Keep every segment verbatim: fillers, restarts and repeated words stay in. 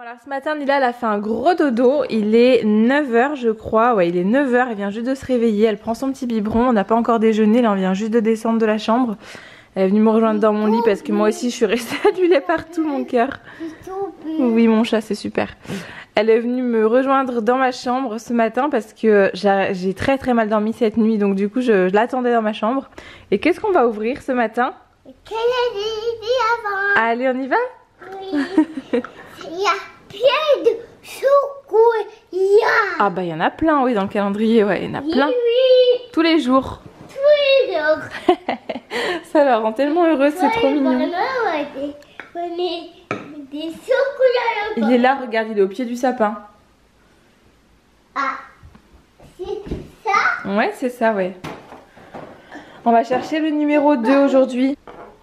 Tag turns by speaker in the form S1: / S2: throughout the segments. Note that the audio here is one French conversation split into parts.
S1: Alors ce matin Nila elle a fait un gros dodo, il est neuf heures je crois, ouais il est neuf heures, elle vient juste de se réveiller, elle prend son petit biberon, on n'a pas encore déjeuné, là on vient juste de descendre de la chambre. Elle est venue me rejoindre dans mon lit parce que moi aussi je suis restée à du lait partout mon cœur. Oui mon chat c'est super. Elle est venue me rejoindre dans ma chambre ce matin parce que j'ai très très mal dormi cette nuit, donc du coup je, je l'attendais dans ma chambre. Et qu'est-ce qu'on va ouvrir ce matin? Allez on y va?
S2: Oui. Il y a plein de chocolat.
S1: Ah bah il y en a plein oui dans le calendrier, ouais il y en a plein.
S2: Oui.
S1: Tous les jours.
S2: Tous les jours.
S1: Ça la rend tellement heureuse, c'est trop mignon.
S2: Maman, on est des chocolats.
S1: Il est là, regarde, il est au pied du sapin.
S2: Ah, c'est ça?
S1: Ouais, c'est ça, ouais. On va chercher le numéro deux aujourd'hui.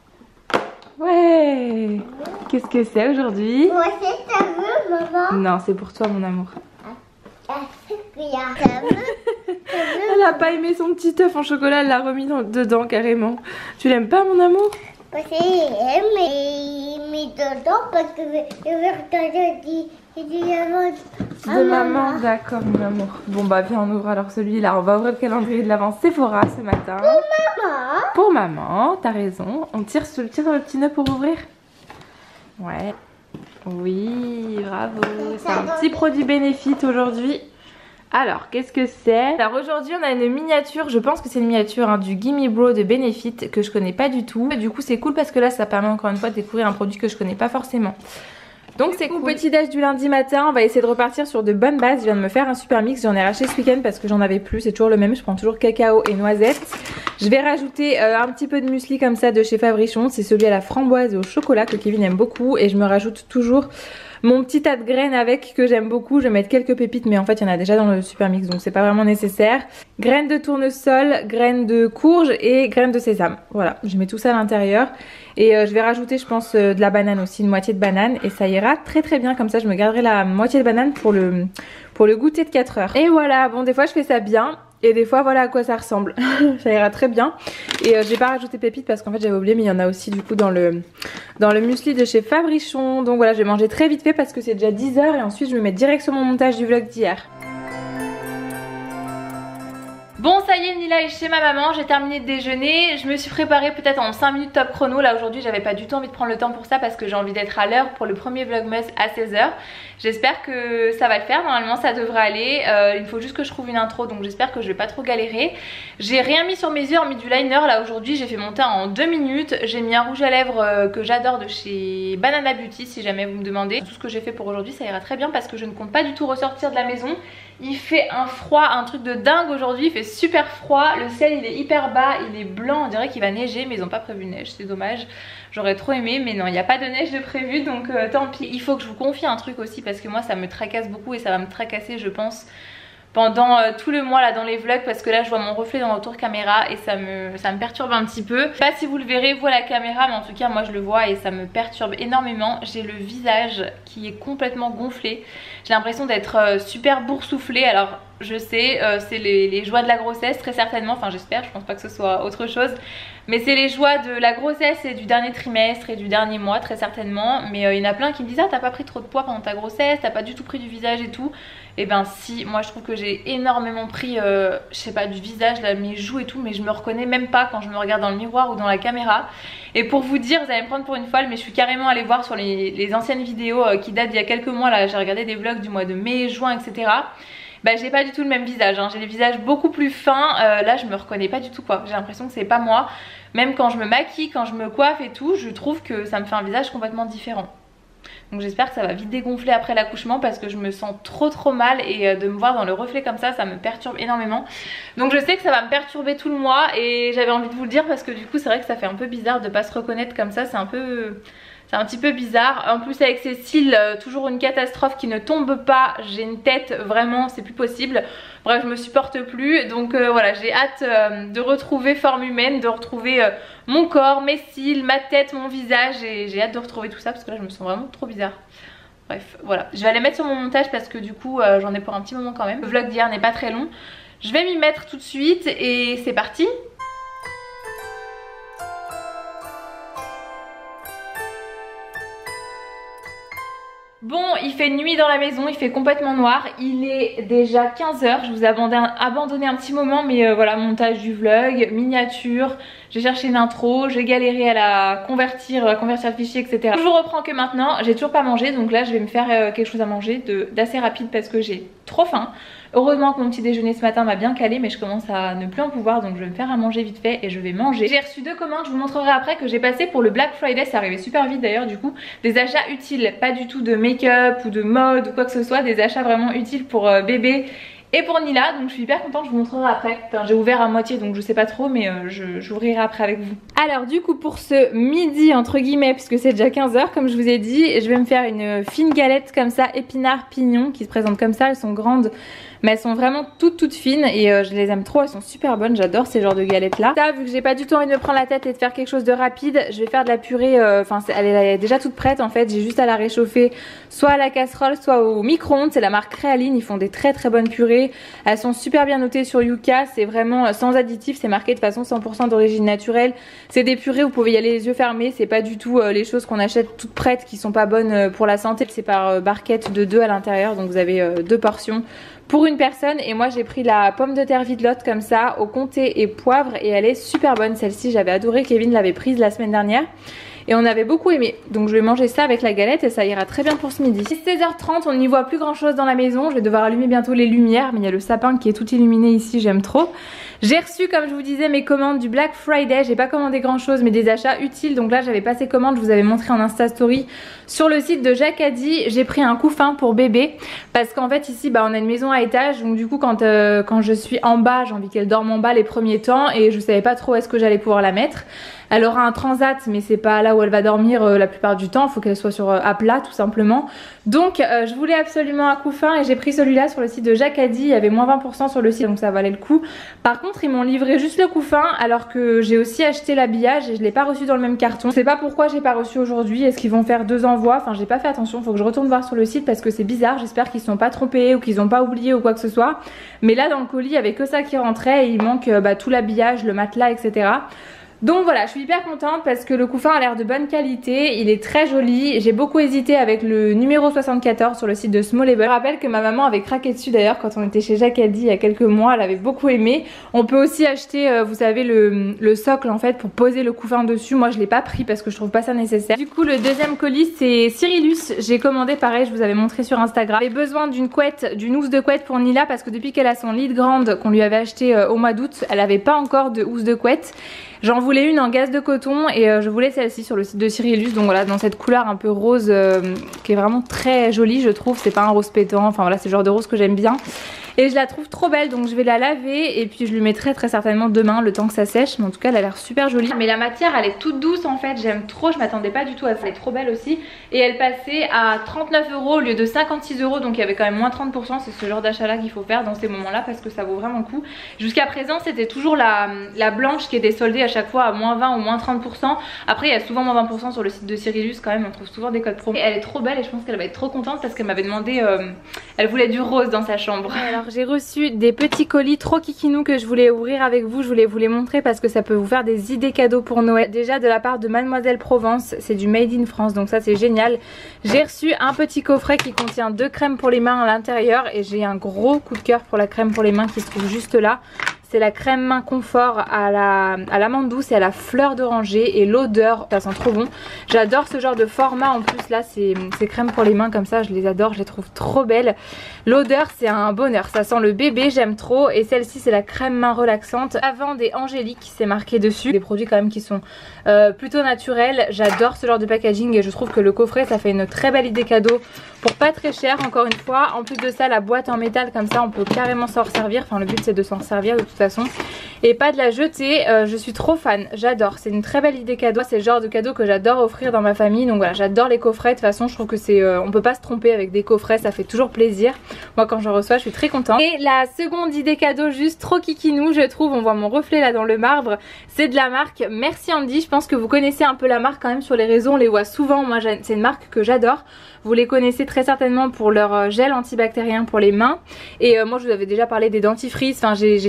S1: Ouais. Qu'est-ce que c'est aujourd'hui?
S2: Moi, c'est ta vue, maman.
S1: Non, c'est pour toi, mon amour.
S2: Ah, c'est bien. Ta vue?
S1: Elle a pas aimé son petit œuf en chocolat, elle l'a remis dans, dedans carrément. Tu l'aimes pas, mon amour?
S2: Moi, c'est mais mis dedans parce que je vais regarder du diamant.
S1: De maman, d'accord, mon amour. Bon, bah, viens, on ouvre alors celui-là. On va ouvrir le calendrier de l'avant Sephora ce matin.
S2: Pour maman.
S1: Pour maman, t'as raison. On tire sur le, tire sur le petit nœud pour ouvrir? Ouais. Oui, bravo. C'est un petit produit Benefit aujourd'hui. Alors, qu'est-ce que c'est? Alors aujourd'hui, on a une miniature, je pense que c'est une miniature hein, du Gimme Bro de Benefit que je connais pas du tout. Du coup, c'est cool parce que là, ça permet encore une fois de découvrir un produit que je connais pas forcément. Donc c'est cool. Petit déj du lundi matin, on va essayer de repartir sur de bonnes bases. Je viens de me faire un super mix, j'en ai racheté ce week-end parce que j'en avais plus, c'est toujours le même, je prends toujours cacao et noisettes. Je vais rajouter euh, un petit peu de muesli comme ça de chez Fabrichon, c'est celui à la framboise et au chocolat que Kevin aime beaucoup. Et je me rajoute toujours mon petit tas de graines avec que j'aime beaucoup. Je vais mettre quelques pépites mais en fait il y en a déjà dans le super mix donc c'est pas vraiment nécessaire. Graines de tournesol, graines de courge et graines de sésame. Voilà, je mets tout ça à l'intérieur. Et euh, je vais rajouter je pense euh, de la banane aussi, une moitié de banane. Et ça ira très très bien comme ça, je me garderai la moitié de banane pour le, pour le goûter de quatre heures. Et voilà, bon des fois je fais ça bien. Et des fois voilà à quoi ça ressemble. Ça ira très bien. Et euh, j'ai pas rajouté pépites parce qu'en fait j'avais oublié, mais il y en a aussi du coup dans le, dans le muesli de chez Fabrichon. Donc voilà, je vais manger très vite fait parce que c'est déjà dix heures et ensuite je vais me mettre direct sur mon montage du vlog d'hier. Bon ça y est, Nila est chez ma maman, j'ai terminé de déjeuner, je me suis préparée peut-être en cinq minutes top chrono. Là aujourd'hui j'avais pas du tout envie de prendre le temps pour ça parce que j'ai envie d'être à l'heure pour le premier vlogmas à seize heures. J'espère que ça va le faire, normalement ça devrait aller, euh, il faut juste que je trouve une intro donc j'espère que je vais pas trop galérer. J'ai rien mis sur mes yeux, mis du liner là aujourd'hui, j'ai fait mon teint en deux minutes. J'ai mis un rouge à lèvres euh, que j'adore de chez Banana Beauty si jamais vous me demandez. Tout ce que j'ai fait pour aujourd'hui ça ira très bien parce que je ne compte pas du tout ressortir de la maison. Il fait un froid, un truc de dingue aujourd'hui, il fait super froid, le ciel il est hyper bas, il est blanc, on dirait qu'il va neiger mais ils n'ont pas prévu de neige, c'est dommage. J'aurais trop aimé mais non, il n'y a pas de neige de prévu donc euh, tant pis. Il faut que je vous confie un truc aussi parce que moi ça me tracasse beaucoup et ça va me tracasser je pense pendant euh, tout le mois là dans les vlogs parce que là je vois mon reflet dans le retour caméra et ça me, ça me perturbe un petit peu. Je sais pas si vous le verrez vous à la caméra mais en tout cas moi je le vois et ça me perturbe énormément. J'ai le visage qui est complètement gonflé. J'ai l'impression d'être euh, super boursouflée. Alors je sais euh, c'est les, les joies de la grossesse très certainement, enfin j'espère, je pense pas que ce soit autre chose. Mais c'est les joies de la grossesse et du dernier trimestre et du dernier mois très certainement. Mais euh, il y en a plein qui me disent ah t'as pas pris trop de poids pendant ta grossesse, t'as pas du tout pris du visage et tout. Et ben si, moi je trouve que j'ai énormément pris, euh, je sais pas, du visage, là, mes joues et tout, mais je me reconnais même pas quand je me regarde dans le miroir ou dans la caméra. Et pour vous dire, vous allez me prendre pour une folle, mais je suis carrément allée voir sur les, les anciennes vidéos euh, qui datent d'il y a quelques mois, là j'ai regardé des vlogs du mois de mai, juin, et cetera. Bah j'ai pas du tout le même visage, hein. J'ai les visages beaucoup plus fins, euh, là je me reconnais pas du tout quoi, j'ai l'impression que c'est pas moi. Même quand je me maquille, quand je me coiffe et tout, je trouve que ça me fait un visage complètement différent. Donc j'espère que ça va vite dégonfler après l'accouchement parce que je me sens trop trop mal et de me voir dans le reflet comme ça, ça me perturbe énormément. Donc je sais que ça va me perturber tout le mois et j'avais envie de vous le dire parce que du coup c'est vrai que ça fait un peu bizarre de pas se reconnaître comme ça, c'est un peu... C'est un petit peu bizarre. En plus avec ces cils, euh, toujours une catastrophe qui ne tombe pas. J'ai une tête vraiment, c'est plus possible. Bref, je me supporte plus. Donc euh, voilà, j'ai hâte euh, de retrouver forme humaine, de retrouver euh, mon corps, mes cils, ma tête, mon visage. Et j'ai hâte de retrouver tout ça parce que là je me sens vraiment trop bizarre. Bref, voilà. Je vais aller mettre sur mon montage parce que du coup euh, j'en ai pour un petit moment quand même. Le vlog d'hier n'est pas très long. Je vais m'y mettre tout de suite et c'est parti. Bon, il fait nuit dans la maison, il fait complètement noir, il est déjà quinze heures, je vous ai abandonné, abandonné un petit moment mais euh, voilà, montage du vlog, miniature, j'ai cherché une intro, j'ai galéré à la convertir, à convertir le fichier, et cetera. Je vous reprends que maintenant, j'ai toujours pas mangé, donc là je vais me faire euh, quelque chose à manger d'assez rapide parce que j'ai trop faim. Heureusement que mon petit déjeuner ce matin m'a bien calé, mais je commence à ne plus en pouvoir, donc je vais me faire à manger vite fait et je vais manger. J'ai reçu deux commandes, je vous montrerai après, que j'ai passé pour le Black Friday, c'est arrivé super vite d'ailleurs du coup. Des achats utiles, pas du tout de make-up ou de mode ou quoi que ce soit, des achats vraiment utiles pour euh, bébé et pour Nila, donc je suis hyper contente, je vous montrerai après. Enfin, j'ai ouvert à moitié donc je sais pas trop, mais euh, j'ouvrirai après avec vous. Alors du coup pour ce midi entre guillemets, puisque c'est déjà quinze heures comme je vous ai dit, je vais me faire une fine galette comme ça, épinard pignon, qui se présente comme ça, elles sont grandes mais elles sont vraiment toutes toutes fines et euh, je les aime trop, elles sont super bonnes, j'adore ces genres de galettes là. Ça, vu que j'ai pas du tout envie de me prendre la tête et de faire quelque chose de rapide, je vais faire de la purée, enfin euh, elle est déjà toute prête en fait, j'ai juste à la réchauffer soit à la casserole soit au micro-ondes. C'est la marque Créaline, ils font des très très bonnes purées, elles sont super bien notées sur Yuka, c'est vraiment sans additifs, c'est marqué de façon cent pour cent d'origine naturelle. C'est des purées, vous pouvez y aller les yeux fermés, c'est pas du tout euh, les choses qu'on achète toutes prêtes qui sont pas bonnes euh, pour la santé. C'est par euh, barquette de deux à l'intérieur, donc vous avez euh, deux portions pour une personne. Et moi j'ai pris la pomme de terre vitelotte comme ça au comté et poivre et elle est super bonne celle-ci, j'avais adoré, Kevin l'avait prise la semaine dernière et on avait beaucoup aimé, donc je vais manger ça avec la galette et ça ira très bien pour ce midi. C'est seize heures trente, on n'y voit plus grand chose dans la maison, je vais devoir allumer bientôt les lumières, mais il y a le sapin qui est tout illuminé ici, j'aime trop. J'ai reçu, comme je vous disais, mes commandes du Black Friday, j'ai pas commandé grand chose mais des achats utiles, donc là j'avais passé commande, je vous avais montré en Insta Story sur le site de Jacadi. J'ai pris un couffin pour bébé parce qu'en fait ici bah, on a une maison à étage, donc du coup quand, euh, quand je suis en bas, j'ai envie qu'elle dorme en bas les premiers temps et je savais pas trop où est-ce que j'allais pouvoir la mettre. Elle aura un transat mais c'est pas là où elle va dormir euh, la plupart du temps, il faut qu'elle soit sur, euh, à plat tout simplement. Donc euh, je voulais absolument un couffin et j'ai pris celui-là sur le site de Jacadi, il y avait moins vingt pour cent sur le site donc ça valait le coup. Par contre ils m'ont livré juste le couffin alors que j'ai aussi acheté l'habillage et je l'ai pas reçu dans le même carton. Je sais pas pourquoi j'ai pas reçu aujourd'hui, est-ce qu'ils vont faire deux envois? Enfin j'ai pas fait attention, faut que je retourne voir sur le site parce que c'est bizarre, j'espère qu'ils se sont pas trompés ou qu'ils ont pas oublié ou quoi que ce soit. Mais là dans le colis il y avait que ça qui rentrait et il manque euh, bah, tout l'habillage, le matelas, et cetera. Donc voilà, je suis hyper contente parce que le couffin a l'air de bonne qualité, il est très joli. J'ai beaucoup hésité avec le numéro soixante-quatorze sur le site de Smallable. Je rappelle que ma maman avait craqué dessus d'ailleurs quand on était chez Jacadi il y a quelques mois, elle avait beaucoup aimé. On peut aussi acheter, euh, vous savez, le, le socle en fait pour poser le couffin dessus. Moi je l'ai pas pris parce que je trouve pas ça nécessaire. Du coup le deuxième colis c'est Cyrillus, j'ai commandé pareil, je vous avais montré sur Instagram. J'avais besoin d'une couette, d'une housse de couette pour Nila parce que depuis qu'elle a son lit de grande qu'on lui avait acheté euh, au mois d'août, elle avait pas encore de housse de couette. J'en voulais une en gaze de coton et euh, je voulais celle-ci sur le site de Cyrillus, donc voilà, dans cette couleur un peu rose euh, qui est vraiment très jolie je trouve, c'est pas un rose pétant, enfin voilà c'est le genre de rose que j'aime bien. Et je la trouve trop belle donc je vais la laver et puis je lui mettrai très certainement demain le temps que ça sèche, mais en tout cas elle a l'air super jolie. Mais la matière elle est toute douce en fait, j'aime trop, je m'attendais pas du tout à ça, elle est trop belle aussi. Et elle passait à trente-neuf euros au lieu de cinquante-six euros, donc il y avait quand même moins trente pour cent, c'est ce genre d'achat là qu'il faut faire dans ces moments là parce que ça vaut vraiment le coup. Jusqu'à présent c'était toujours la, la blanche qui était soldée à chaque fois à moins vingt ou moins trente pour cent. Après il y a souvent moins vingt pour cent sur le site de Cyrillus quand même, on trouve souvent des codes promo. Et elle est trop belle et je pense qu'elle va être trop contente parce qu'elle m'avait demandé, euh, elle voulait du rose dans sa chambre. Alors j'ai reçu des petits colis trop kikinous que je voulais ouvrir avec vous, je voulais vous les montrer parce que ça peut vous faire des idées cadeaux pour Noël. Déjà de la part de Mademoiselle Provence, c'est du Made in France donc ça c'est génial. J'ai reçu un petit coffret qui contient deux crèmes pour les mains à l'intérieur et j'ai un gros coup de cœur pour la crème pour les mains qui se trouve juste là. C'est la crème main confort à la à l'amande douce et à la fleur d'oranger et l'odeur, ça sent trop bon. J'adore ce genre de format en plus là, ces, ces crèmes pour les mains comme ça, je les adore, je les trouve trop belles. L'odeur c'est un bonheur, ça sent le bébé, j'aime trop. Et celle-ci c'est la crème main relaxante Lavande et Angélique, c'est marqué dessus. Des produits quand même qui sont euh, plutôt naturels, j'adore ce genre de packaging et je trouve que le coffret ça fait une très belle idée cadeau pour pas très cher encore une fois. En plus de ça la boîte en métal comme ça on peut carrément s'en resservir, enfin le but c'est de s'en servir de toute façon et pas de la jeter. euh, je suis trop fan, j'adore, c'est une très belle idée cadeau, c'est le genre de cadeau que j'adore offrir dans ma famille, donc voilà j'adore les coffrets. De toute façon je trouve que c'est euh, on peut pas se tromper avec des coffrets, ça fait toujours plaisir. Moi quand j'en reçois je suis très contente. Et la seconde idée cadeau juste trop kikinou je trouve, on voit mon reflet là dans le marbre, c'est de la marque Merci Andy. Je pense que vous connaissez un peu la marque quand même sur les réseaux, on les voit souvent, moi c'est une marque que j'adore. Vous les connaissez très certainement pour leur gel antibactérien pour les mains et euh, moi je vous avais déjà parlé des dentifrices, enfin j'ai testé vraiment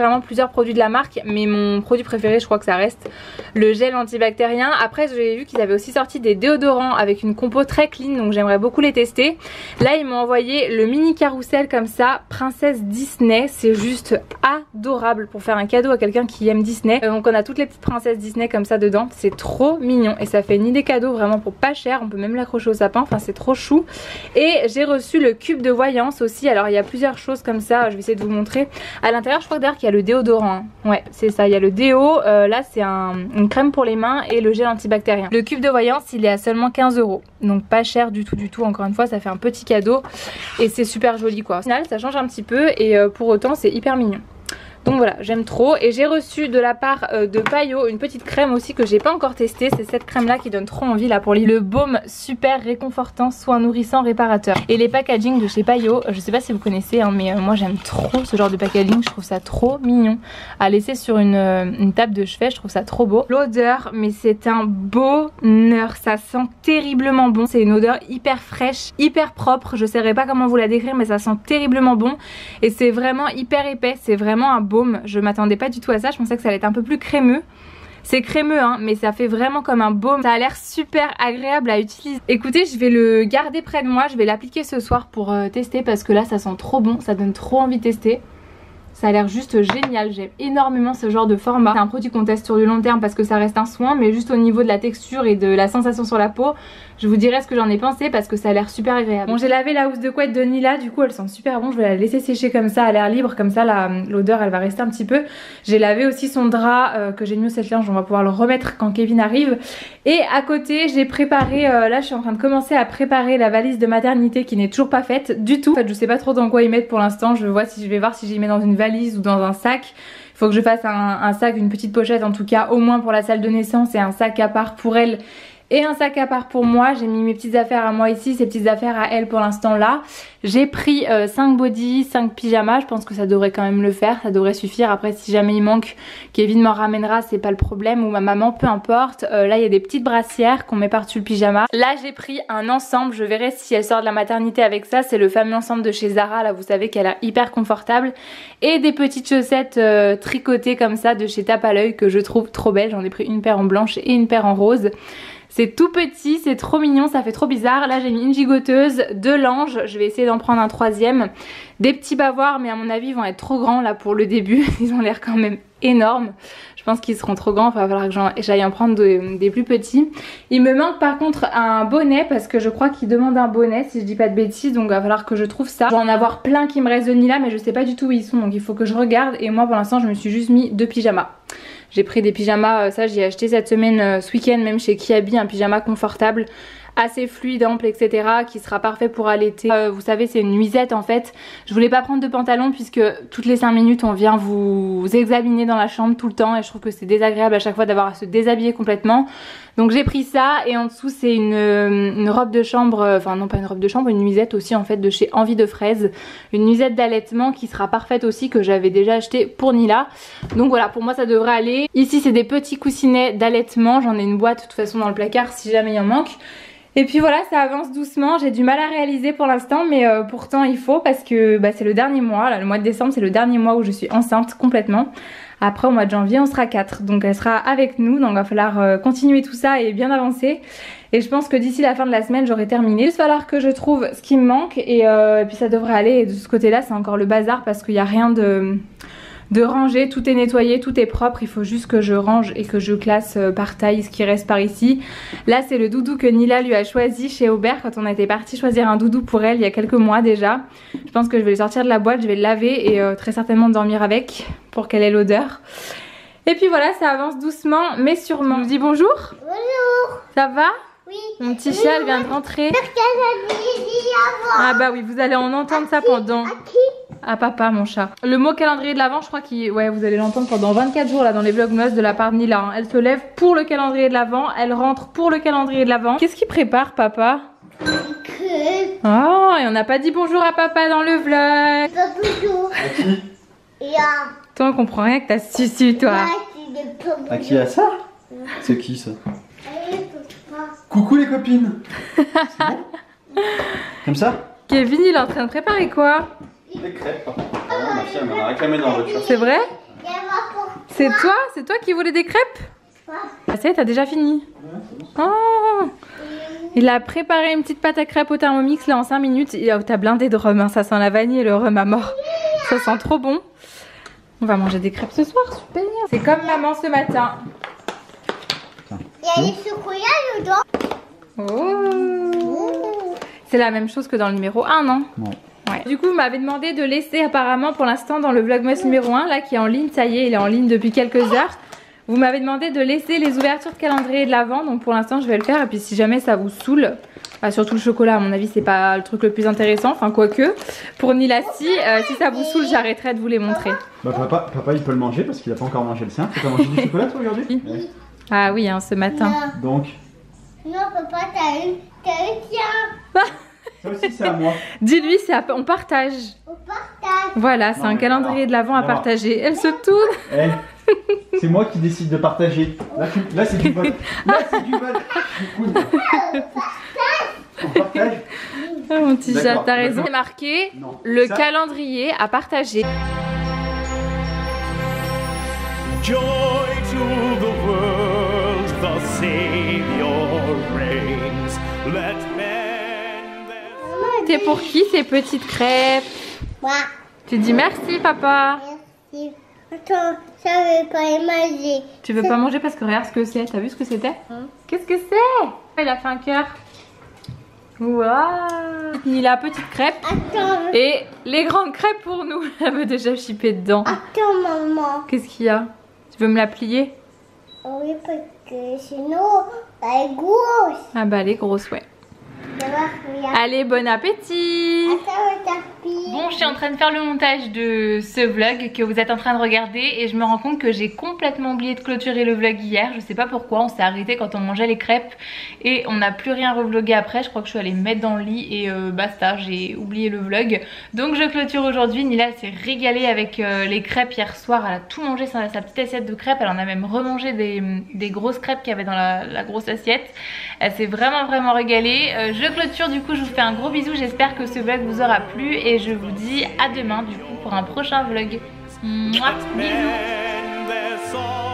S1: vraiment plusieurs produits de la marque, mais mon produit préféré je crois que ça reste le gel antibactérien. Après j'ai vu qu'ils avaient aussi sorti des déodorants avec une compo très clean, donc j'aimerais beaucoup les tester. Là ils m'ont envoyé le mini carrousel comme ça, princesse Disney. C'est juste adorable pour faire un cadeau à quelqu'un qui aime Disney. Euh, donc on a toutes les petites princesses Disney comme ça dedans, c'est trop mignon et ça fait une idée cadeau vraiment pour pas cher. On peut même l'accrocher au sapin, enfin c'est trop chou. Et j'ai reçu le cube de voyance aussi. Alors il y a plusieurs choses comme ça, je vais essayer de vous montrer. À l'intérieur je crois d'ailleurs qu'il y a le déodorant, hein. Ouais c'est ça, il y a le déo, euh, là c'est un, une crème pour les mains et le gel antibactérien. Le cube de voyance il est à seulement quinze euros, donc pas cher du tout du tout. Encore une fois ça fait un petit cadeau et c'est super joli quoi. Au final ça change un petit peu et euh, pour autant c'est hyper mignon. Donc voilà, j'aime trop. Et j'ai reçu de la part euh, de Payo une petite crème aussi que j'ai pas encore testée. C'est cette crème là qui donne trop envie là pour les... Le baume super réconfortant, soin nourrissant, réparateur. Et les packaging de chez Payo, je sais pas si vous connaissez hein, mais euh, moi j'aime trop ce genre de packaging. Je trouve ça trop mignon à laisser sur une, euh, une table de chevet. Je trouve ça trop beau. L'odeur, mais c'est un bonheur. Ça sent terriblement bon. C'est une odeur hyper fraîche, hyper propre. Je saurais pas comment vous la décrire mais ça sent terriblement bon. Et c'est vraiment hyper épais. C'est vraiment un beau. Je m'attendais pas du tout à ça, je pensais que ça allait être un peu plus crémeux. C'est crémeux hein, mais ça fait vraiment comme un baume. Ça a l'air super agréable à utiliser. Écoutez, je vais le garder près de moi, je vais l'appliquer ce soir pour euh, tester parce que là ça sent trop bon, ça donne trop envie de tester. Ça a l'air juste génial, j'aime énormément ce genre de format. C'est un produit qu'on teste sur du long terme parce que ça reste un soin, mais juste au niveau de la texture et de la sensation sur la peau, je vous dirai ce que j'en ai pensé parce que ça a l'air super agréable. Bon, j'ai lavé la housse de couette de Nila, du coup elle sent super bon, je vais la laisser sécher comme ça à l'air libre, comme ça l'odeur elle va rester un petit peu. J'ai lavé aussi son drap euh, que j'ai mis au sèche-linge, on va pouvoir le remettre quand Kevin arrive. Et à côté j'ai préparé, euh, là je suis en train de commencer à préparer la valise de maternité qui n'est toujours pas faite du tout. En fait je sais pas trop dans quoi y mettre pour l'instant, je vois si je vais voir si j'y mets dans une valise ou dans un sac. Il faut que je fasse un, un sac, une petite pochette en tout cas, au moins pour la salle de naissance et un sac à part pour elle et un sac à part pour moi. J'ai mis mes petites affaires à moi ici, ces petites affaires à elle pour l'instant là. J'ai pris euh, cinq bodys, cinq pyjamas, je pense que ça devrait quand même le faire, ça devrait suffire. Après si jamais il manque, Kevin m'en ramènera, c'est pas le problème, ou ma maman, peu importe. Euh, là il y a des petites brassières qu'on met par-dessus le pyjama. Là j'ai pris un ensemble, je verrai si elle sort de la maternité avec ça, c'est le fameux ensemble de chez Zara, là vous savez qu'elle est hyper confortable. Et des petites chaussettes euh, tricotées comme ça de chez Tape à l'œil que je trouve trop belles, j'en ai pris une paire en blanche et une paire en rose. C'est tout petit, c'est trop mignon, ça fait trop bizarre. Là j'ai mis une gigoteuse, deux langes, je vais essayer d'en prendre un troisième. Des petits bavoirs mais à mon avis ils vont être trop grands là pour le début, ils ont l'air quand même énormes. Je pense qu'ils seront trop grands, il va falloir que j'aille en prendre de, des plus petits. Il me manque par contre un bonnet parce que je crois qu'il demande un bonnet si je dis pas de bêtises, donc il va falloir que je trouve ça. Je vais en avoir plein qui me restent de Nila mais je sais pas du tout où ils sont, donc il faut que je regarde. Et moi pour l'instant je me suis juste mis deux pyjamas. J'ai pris des pyjamas, ça j'ai acheté cette semaine, ce week-end même chez Kiabi, un pyjama confortable, assez fluide, ample, et cetera, qui sera parfait pour allaiter. Euh, vous savez c'est une nuisette en fait. Je voulais pas prendre de pantalon puisque toutes les cinq minutes on vient vous examiner dans la chambre tout le temps et je trouve que c'est désagréable à chaque fois d'avoir à se déshabiller complètement. Donc j'ai pris ça et en dessous c'est une, une robe de chambre, enfin non pas une robe de chambre, une nuisette aussi en fait de chez Envie de Fraise. Une nuisette d'allaitement qui sera parfaite aussi, que j'avais déjà acheté pour Nila. Donc voilà, pour moi ça devrait aller. Ici c'est des petits coussinets d'allaitement, j'en ai une boîte de toute façon dans le placard si jamais il en manque. Et puis voilà, ça avance doucement, j'ai du mal à réaliser pour l'instant mais euh, pourtant il faut parce que bah, c'est le dernier mois, là, le mois de décembre c'est le dernier mois où je suis enceinte complètement. Après au mois de janvier on sera quatre, donc elle sera avec nous, donc il va falloir euh, continuer tout ça et bien avancer. Et je pense que d'ici la fin de la semaine j'aurai terminé. Il va falloir que je trouve ce qui me manque et, euh, et puis ça devrait aller. Et de ce côté là c'est encore le bazar parce qu'il n'y a rien de... de ranger, tout est nettoyé, tout est propre, il faut juste que je range et que je classe par taille ce qui reste par ici. Là c'est le doudou que Nila lui a choisi chez Aubert quand on était parti choisir un doudou pour elle il y a quelques mois déjà. Je pense que je vais le sortir de la boîte, je vais le laver et euh, très certainement dormir avec pour qu'elle ait l'odeur. Et puis voilà, ça avance doucement mais sûrement. Je vous dis bonjour.
S2: Bonjour.
S1: Ça va?
S2: Oui.
S1: Mon petit chat elle vient de rentrer. Ah bah oui, vous allez en entendre ça pendant... À papa mon chat. Le mot calendrier de l'Avent je crois qu'il... Ouais vous allez l'entendre pendant vingt-quatre jours là dans les vlogmas de la part de Nila hein. Elle se lève pour le calendrier de l'Avent, elle rentre pour le calendrier de l'Avent. Qu'est-ce qu'il prépare papa? Oh, et on n'a pas dit bonjour à papa dans le vlog.
S2: Bonjour.
S3: À qui?
S1: Toi on comprend rien que t'as susu toi.
S3: À qui a ça? C'est qui ça? Coucou les copines. C'est bon? Comme ça?
S1: Kevin il est en train de préparer quoi?
S3: Des crêpes. Ah, ma fille elle m'en a réclamé dans la voiture.
S1: C'est vrai? C'est toi? C'est toi qui voulais des crêpes? Ah, ça y est, t'as déjà fini? Oh, il a préparé une petite pâte à crêpes au Thermomix là en cinq minutes. Oh, t'as blindé de rhum, hein. Ça sent la vanille et le rhum à mort. Ça sent trop bon. On va manger des crêpes ce soir, super. C'est comme maman ce matin.
S2: Il y a des chocolats dedans.
S1: Oh. C'est la même chose que dans le numéro un, non?
S3: Non.
S1: Ouais. Du coup, vous m'avez demandé de laisser apparemment pour l'instant dans le Vlogmas numéro un, là qui est en ligne, ça y est, il est en ligne depuis quelques heures. Vous m'avez demandé de laisser les ouvertures de calendrier de l'avant, donc pour l'instant je vais le faire. Et puis si jamais ça vous saoule, bah, surtout le chocolat à mon avis c'est pas le truc le plus intéressant, enfin quoique. Pour Nilassi, euh, si ça vous saoule j'arrêterai de vous les montrer.
S3: Bah papa, papa il peut le manger parce qu'il a pas encore mangé le sien. Tu as mangé du chocolat toi aujourd'hui?
S1: Oui. Ah oui, hein, ce matin.
S2: Non.
S3: Donc
S2: Non papa, t'as eu, t'as eu tien.
S3: ça aussi c'est à moi.
S1: Dis-lui, c'est à... on partage.
S2: On partage.
S1: Voilà, c'est
S3: Non,
S1: un
S3: mais
S1: calendrier
S3: alors,
S1: de l'avant à
S3: alors.
S1: partager. Elle se tourne.
S3: Eh, c'est moi qui décide de partager. Là, tu... Là c'est du vol. Là c'est du vol. Écoute. On partage.
S1: Oh, mon petit chat,
S3: D'accord,
S1: t'as raison.
S3: d'accord.
S1: C'est marqué
S3: Non.
S1: le
S3: Ça-
S1: calendrier à partager.
S4: Joy to the world, the Savior reigns. Let men their...
S1: C'est pour qui ces petites crêpes?
S2: Moi.
S1: Tu dis merci papa.
S2: Merci. Attends, ça veut pas y manger.
S1: Tu veux pas manger parce que regarde ce que c'est. T'as vu ce que c'était? Qu'est-ce que c'est? Il a fait un cœur. Waouh! Il a petite crêpe
S2: Attends,
S1: et les grandes crêpes pour nous. Elle veut déjà chipper dedans.
S2: attends maman.
S1: Qu'est-ce qu'il y a? Tu veux me la plier?
S2: Oui, parce que sinon, elle est grosse.
S1: Ah bah elle est grosse, ouais.
S2: D'abord, regarde.
S1: Allez, bon appétit!
S2: Attends, tapis.
S1: Bon, je suis en train de faire le montage de ce vlog que vous êtes en train de regarder et je me rends compte que j'ai complètement oublié de clôturer le vlog hier. Je sais pas pourquoi, on s'est arrêté quand on mangeait les crêpes et on n'a plus rien revlogué après. Je crois que je suis allée me mettre dans le lit et euh, basta, j'ai oublié le vlog. Donc je clôture aujourd'hui. Nila s'est régalée avec euh, les crêpes hier soir. Elle a tout mangé, sa, sa petite assiette de crêpes. Elle en a même remangé des, des grosses crêpes qu'il y avait dans la, la grosse assiette. Elle s'est vraiment vraiment régalée. Euh, je clôture du coup, je vous fais un gros bisou. J'espère que ce vlog vous aura plu et je vous dis à demain du coup pour un prochain vlog. Mouah, bisous.
S4: men their song.